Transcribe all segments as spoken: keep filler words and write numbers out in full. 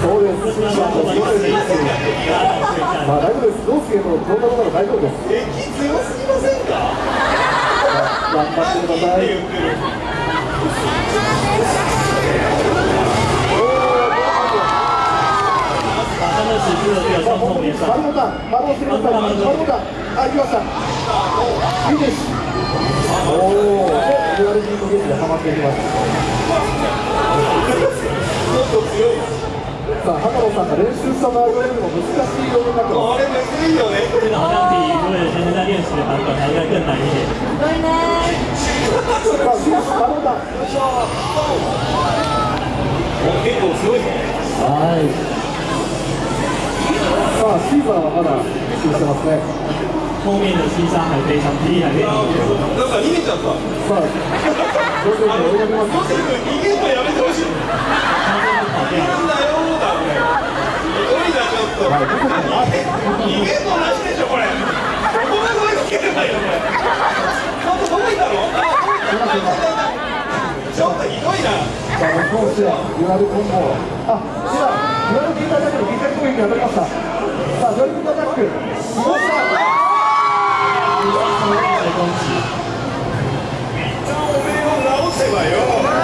そうです。まあ大丈夫です。ロースケの動画なら大丈夫です。 敵強すぎませんか？ 頑張ってください。丸尾さん、丸尾してください。丸尾さん、あ、行きました。いいです。おお、で、ユアルジーのゲージでハマっていきます。さあ、畑野さんが練習した内容よりも難しいようになってます。 これむずいよね。 这个好像比如果现在在练习的版本还应该更难一点。 さあ、丸尾さん。 結構すごいぞ。 はい。さあ、シーザーはまだ練習してますね。 后面的西沙还非常厉害，非常厉害。 なんか逃げちゃった。 さあ、徐々に追いかけます。 逃げるのやめてほしい。逃げるんだよーだこれ。すごいなちょっと。逃げるのなしでしょこれ。ここまで逃げれないよこれ。ちょっとどこ行ったの？ちょっとひどいな。 さあ、こうして、ユアルコンボ。あ、今、ユアルピータージャックのギター攻撃が当たりました。さあ、ユアルピータージャック。どうした？ 一旦おめえを直せばよ。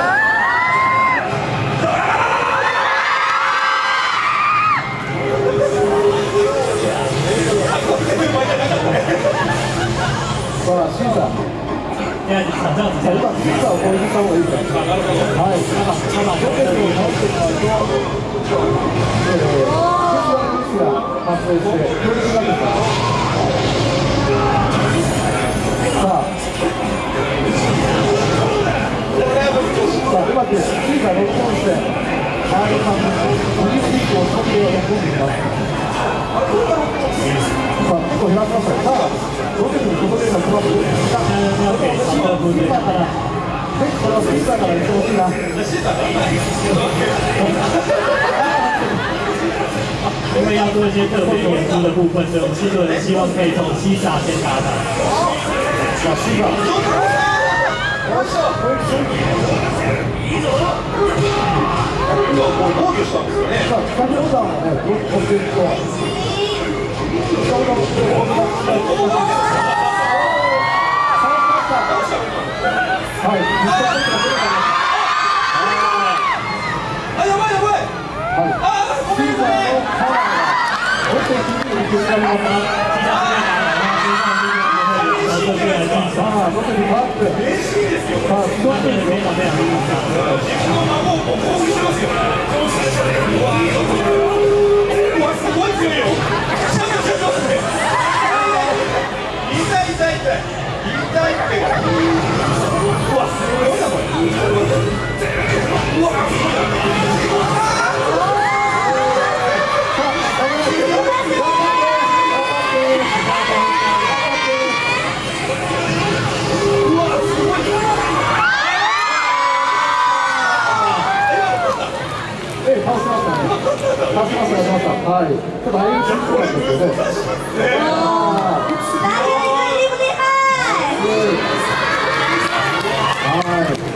さあ、シーザー。 现在场上只剩今、シーザーを攻撃した方がいいです。はい。 他把ロケットを倒してしまうと、えー、ミスが発生して、強力になってしまいます。さあ、さあ、うまくシーザーロックオンして、マールさんのフリースイッチを仕掛けを込んでいきます。さあ、結構減らしました。さあ、ロケットに外でのクラブです。さあ、シーザーから、ぜひこれはシーザーから言ってほしいな。 因为要做一些特别演出的部分，所以我们制作人希望可以从西沙先打打。 さあ、シーザー。よっしゃ、 防御したんですよね。 さあ、北条さんはね、どうしていくと。はい、 あ、やばいやばい。 はい、 あ、ごめんなさい。 パワーが、落ちてきている結果になります。さあ、ロケに変わって、 嬉しいですよ。 さあ、一つに自分の孫を攻撃してますよ。うわ、うわ、すごい強いよ。ちょっとちょっと待って。痛い痛い痛い。痛いって。うわ、すごいなこれ。うわ、すごいな。 ええ、倒しましたね。倒しました、倒しました。はい。ちょっと早いですよね。ああ。はい。